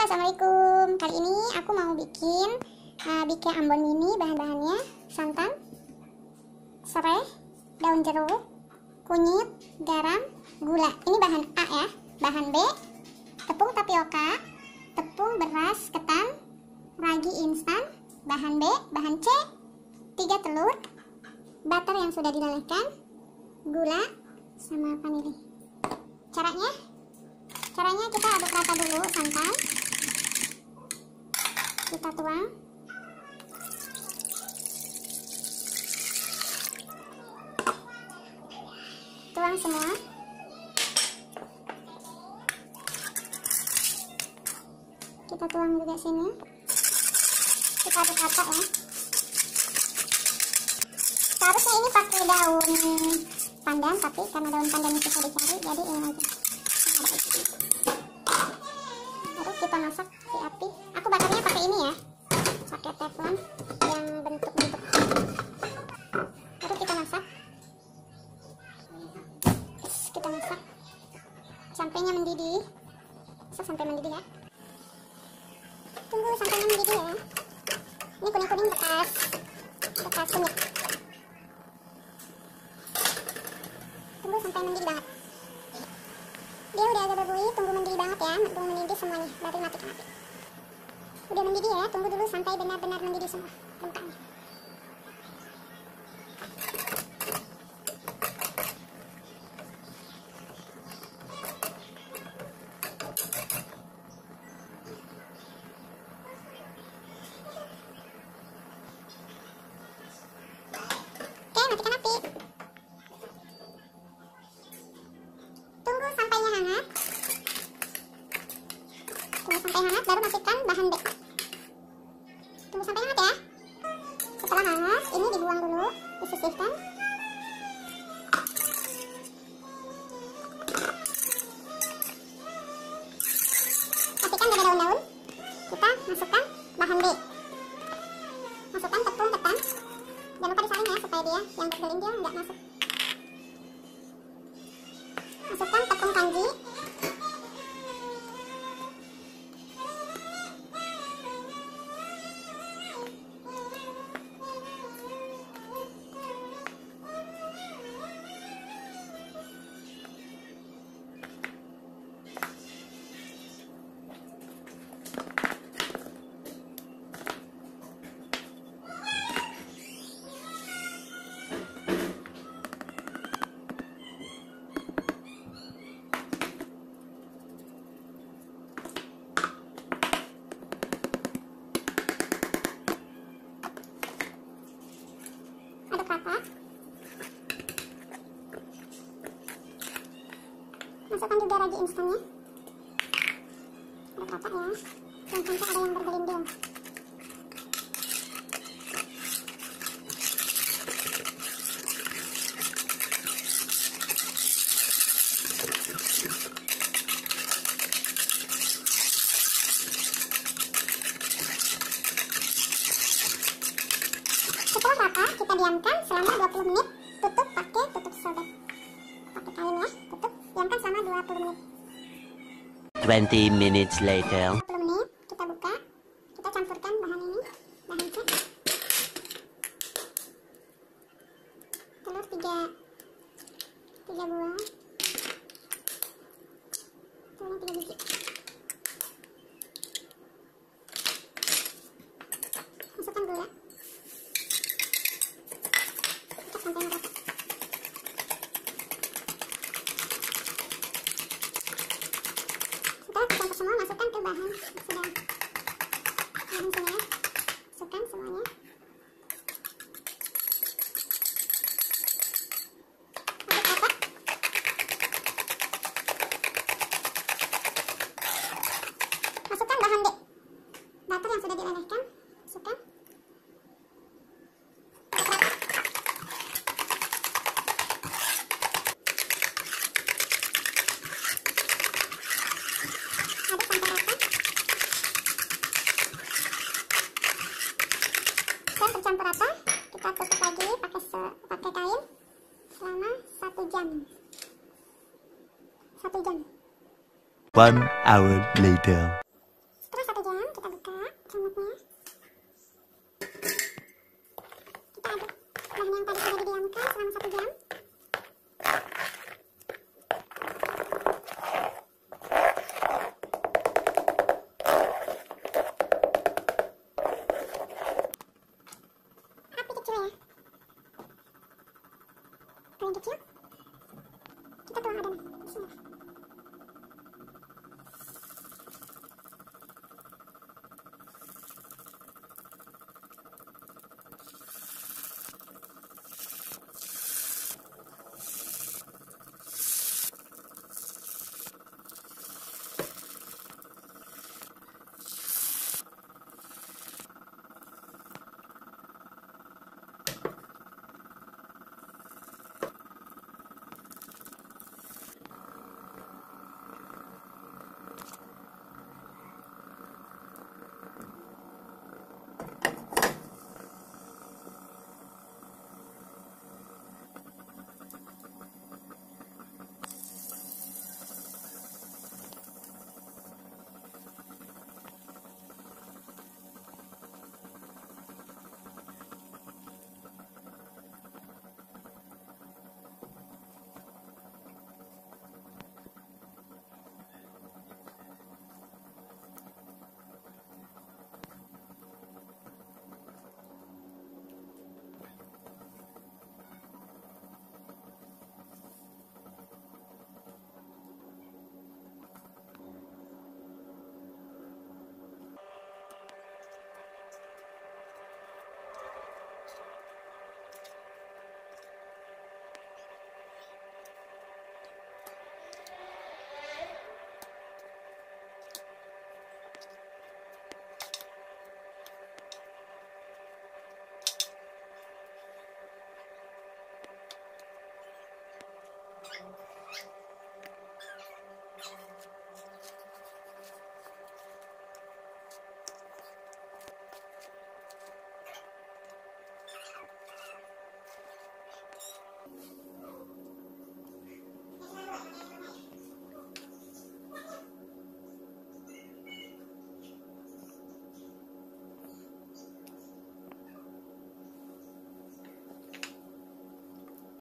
Assalamualaikum. Kali ini aku mau bikin Bika ambon ini. Bahan-bahannya santan, sereh, daun jeruk, kunyit, garam, gula. Ini bahan A ya. Bahan B, tepung tapioka, tepung beras ketan, ragi instan. Bahan B, bahan C, 3 telur, butter yang sudah dilelehkan, gula, sama vanilli. Caranya kita aduk rata dulu santan, kita tuang, semua, kita tuang juga sini, kita aduk rata ya. Seharusnya ini pakai daun pandan, tapi karena daun pandan itu susah dicari, jadi ini aja. Baru kita masak di api. Aku bakarnya pakai ini ya, pakai tepung yang bentuk-bentuk. Baru kita masak. Kita masak sampainya mendidih. Sampai mendidih ya. Tunggu sampainya mendidih ya. Ini kuning-kuning bekas kunyit. Tunggu sampai mendidih banget. Dia udah agak berbuih, tunggu mendidih banget ya, tunggu mendidih semuanya, baru matikan api. Udah mendidih ya, tunggu dulu sampai benar-benar mendidih semua permukaannya. Oke, matikan api. Tunggu sampainya hangat. Tunggu sampai hangat, baru masukkan bahan B. Tunggu sampai hangat ya. Setelah hangat, ini dibuang dulu, disisihkan. Pastikan ada daun-daun. Kita masukkan bahan B. Masukkan tepung ketan. Jangan lupa disaring ya, supaya dia yang bergeling dia nggak masuk. Masukkan tepung kanji, masukkan juga ragi instannya. Aduk rata ya, jangan sampai ada yang bergelinding. Setelah rata, kita diamkan selama 20 menit. Tutup pakai tutup sobek, pakai kain ya, tutup, diamkan selama 20 menit. 20 minutes later. 20 menit, kita buka, kita campurkan bahan ini, bahan C, telur 3 buah, telur 3 biji, masukkan gula, kita sampai merata. Setelah campur semua, masukkan ke bahan sini ya. Masukkan semuanya. Aduk rata. Masukkan bahan D, butter yang sudah dilelehkan. Masukkan. Aduk rata. Aduk sampai rata. Dan tercampur rata, kita tutup lagi pakai kain selama 1 jam. 1 jam. 1 hour later.